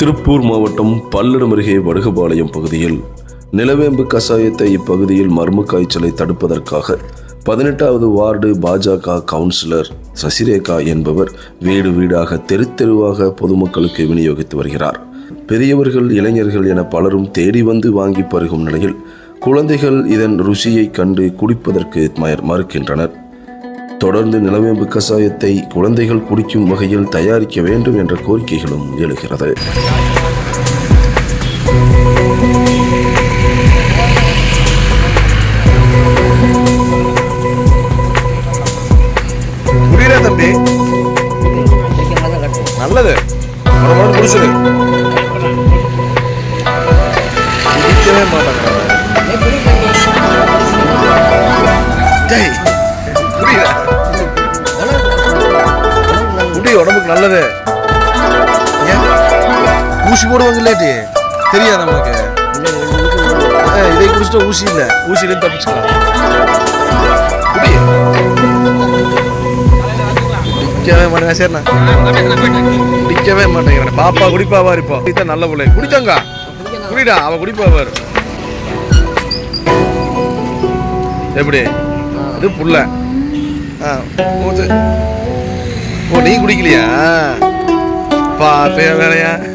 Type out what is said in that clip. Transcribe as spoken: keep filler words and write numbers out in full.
திருப்பூர் மாவட்டம் பல்லடம் அருகே வடுகபாளையம் பகுதியில் நிலவேம்பு கசாயத்தை இப்பகுதியில் மர்ம காய்ச்சலை தடுப்பதற்காக பதினெட்டாவது வார்டு பாஜக கவுன்சிலர் சசிரேகா என்பவர் வீடு வீடாக தெரு தெருவாக பொதுமக்களுக்கு விநியோகித்து வருகிறார். பெரியவர்கள், இளைஞர்கள் என பலரும் தேடி வந்து வாங்கி பருகும் நிலையில் குழந்தைகள் இதன் ருசியை கண்டு குடிப்பதற்கு மறுக்கின்றனர். தொடர்ந்து நிலவேம்பு கசாயத்தை குழந்தைகள் குடிக்கும் வகையில் தயாரிக்க வேண்டும் என்ற கோரிக்கைகளும் எழுகிறது. தம்பி நல்லது குடிச்சது குடிக்கவே மாட்டாங்க. குடி உடம்புக்கு நல்லது. ஊசி போடுவாங்க இல்லாட்டி தெரியாது நமக்கு. இதை குடிச்சிட்டா ஊசி இல்லை, ஊசியிலேருந்து தப்பிச்சுக்கலாம். குடி குடிக்கவே மாட்டேங்க. சரிண்ணா குடிக்கவே மாட்டேங்கிறேன். பாப்பா குடிப்பாவா இருப்பா? இதுதான் நல்ல பிள்ளை. குடித்தாங்க குடிடா, அவ குடிப்பாவார். எப்படி இது புள்ள? ஓ நீ குடிக்கலையா? பாப்பே வேலையா?